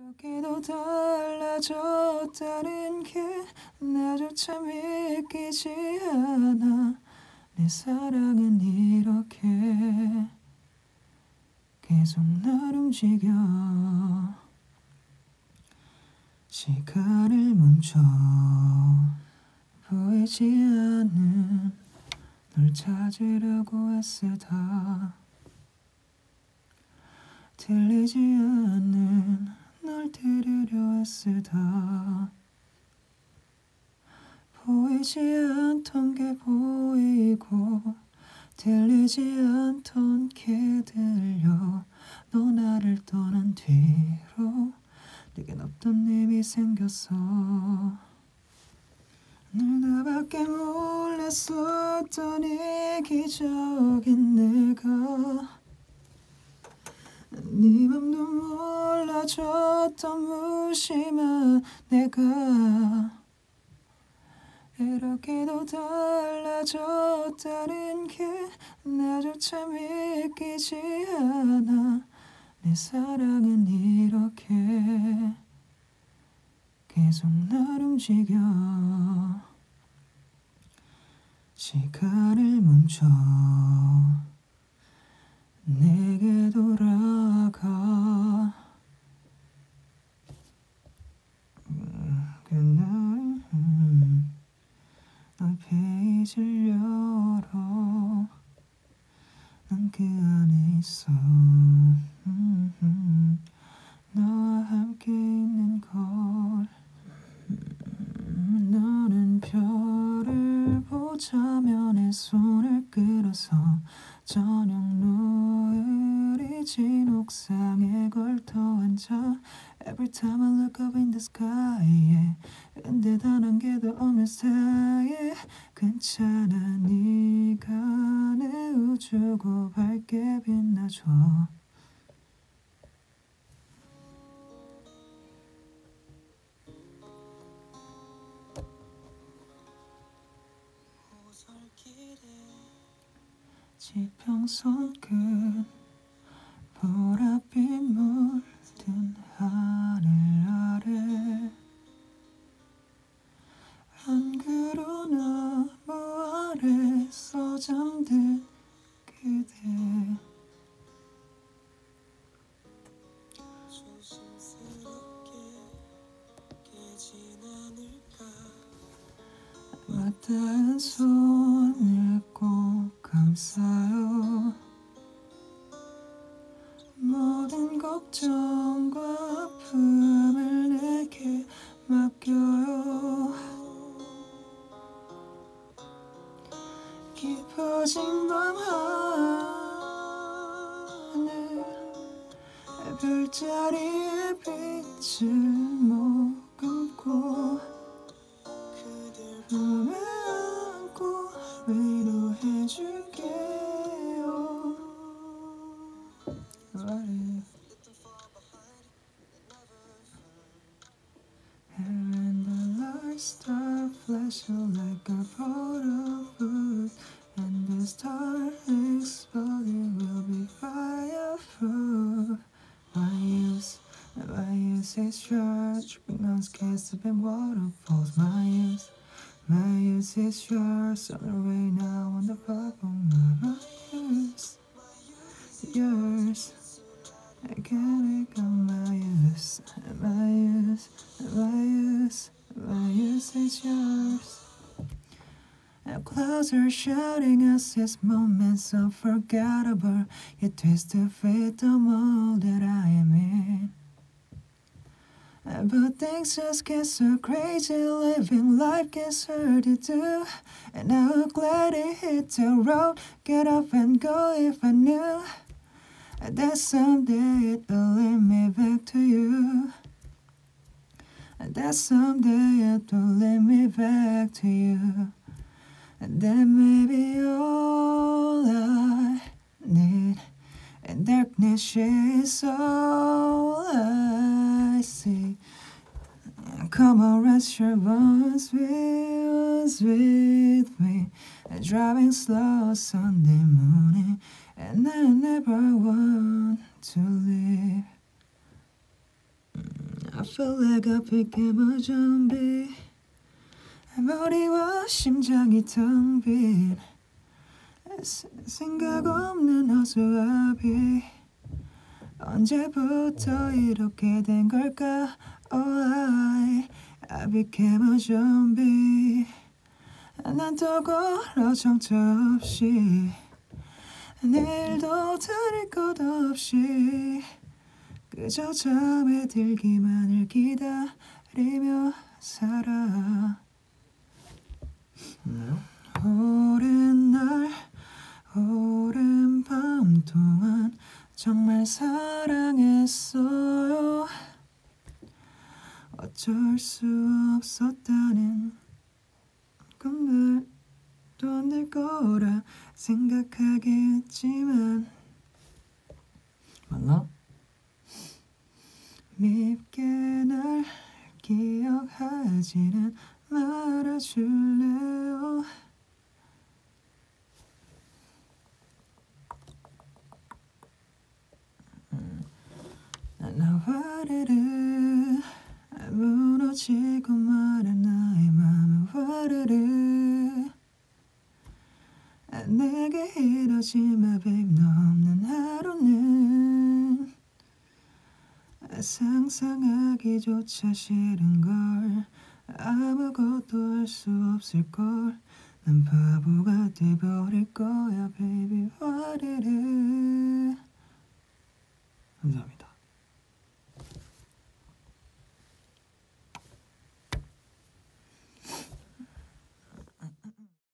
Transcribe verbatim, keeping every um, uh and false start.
이렇게도 달라졌다는 게 나조차 믿기지 않아. 내 사랑은 이렇게 계속 날 움직여. 시간을 멈춰 보이지 않는 널 찾으려고 애쓰다 들리지 않는 널 들으려 애쓰다 보이지 않던 게 보이고 들리지 않던 게 들려. 너 나를 떠난 뒤로 내겐 없던 힘이 생겼어. 늘 나밖에 몰랐었던 이기적인 내가 네 맘도 몰라줬던 무심한 내가 이렇게도 달라졌다는 게 나조차 믿기지 않아. 내 사랑은 이렇게 계속 날 움직여. 시간을 멈춰 내게 돌아가. 그날 너의 페이지를 열어 난 그 안에 있어. 너와 함께 있는 걸. 너는 별을 보자며 내 손을 끌어서 저녁 노을이 진 옥상에 걸터 앉아. Every time I look up in the sky yeah. 근데 단 한 개도 없는 스타일. 괜찮아 네가 내 우주고 밝게 빛나줘. 지평선 끝 보랏빛 물든 하늘 아래 한 그루 나무 아래서 잠든 그대. 조심스럽게 깨진 않을까. 맞닿은 손을 꼭 감싸요. 모든 걱정과 아픔을 내게 맡겨요. 깊어진 밤 하늘 별자리의 빛을 머금고 그댈 품에 안고 위로해줄게요. And the lights start flashing like a photo booth, and the star exploding will be fireproof. My use, my use is yours, tripping on skies up in waterfalls. My use, my use is yours, on the way now on the platform. My use, yours. I can't ignore my use, my use, my use, my use is yours. Now clouds are shouting us this moment so unforgettable. You twist to fit the mold that I am in. But things just get so crazy, living life gets hard to do. And I'm glad it hit the road, get up and go if I knew that someday it will lead me back to you. That someday it will lead me back to you. And that may be all I need. And darkness is all I see. Come on, rest your bones with, with me. Driving slow Sunday morning, and I never want to leave. feel like I became a zombie. 머리와 심장이 텅 빈 생각 없는 허수아비. 언제부터 이렇게 된 걸까? Oh, I, I became a zombie. 난 또 걸어 정처 없이 내일도 다를 것 없이 그저 잠에 들기만을 기다리며 살아. 네. 오랜 날 오랜 밤 동안 정말 사랑했어요. 어쩔 수 없었다는 건 말도 안 될 거라 생각하겠지만 맞나? 밉게 날 기억하지는 말아줄래요? 나 와르르 무너지고 말아 나의 맘은 와르르 내게 이러지 마 babe. 너 없는 하루는 상상하기조차 싫은 걸. 아무것도 할 수 없을 걸. 난 바보가 돼버릴 거야 baby. 와르르. 감사합니다.